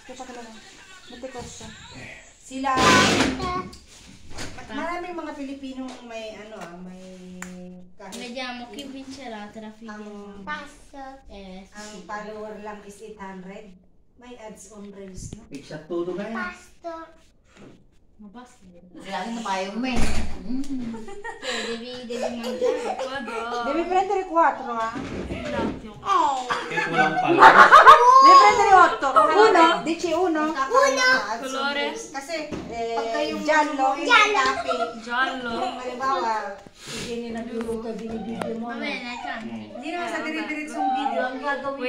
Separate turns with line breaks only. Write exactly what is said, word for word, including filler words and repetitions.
Kita ka lang. Matikos siya. Sila, maraming mga Pilipino may ano ah, may kahit
Vediamo chi vincerà tra figli.
ang,
Passo.
Eh,
ang follower lang is eight hundred. May ads on Reels, no?
Pizza tutto bene?
Pasto.
ma basta.
Lagi na tayo may.
Cioè, devi, devi mangiare.
Devi prendere quattro, ah.
Che pulang pala.
Devi prendere otto. Uno? Dici uno?
Uno.
Colore? Kasi, eh,
Pagka yung
giallo, yung tapi.
Giallo.
Halimbawa, hindi nila nagluluto, binibigyan mo.
Va bene, canti.
Hindi naman sa dire-diretsong video. Ang gagawin